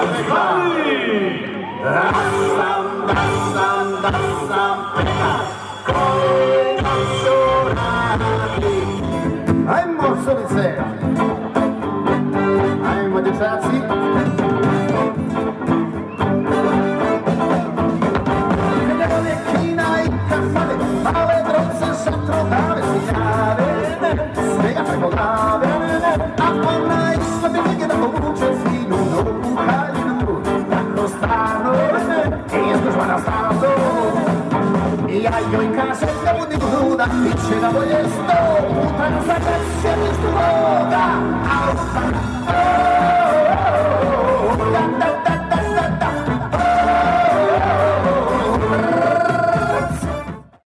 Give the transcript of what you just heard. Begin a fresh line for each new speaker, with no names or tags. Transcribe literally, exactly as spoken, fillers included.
Sam, sam, sam, peka, koji nam su radi. Ajmo, sulice! Ajmo, dječaci! Kada vole kina i kafane, male drovce sa trogave se jave, svega preko glave, a onaj što bi negdje da povuče finu novu haljinu, tako strano, i izdužba na stranu. I ja joj kažem da budi gruda, bit će da bolje sto, utrano za kad sjediš tu voda.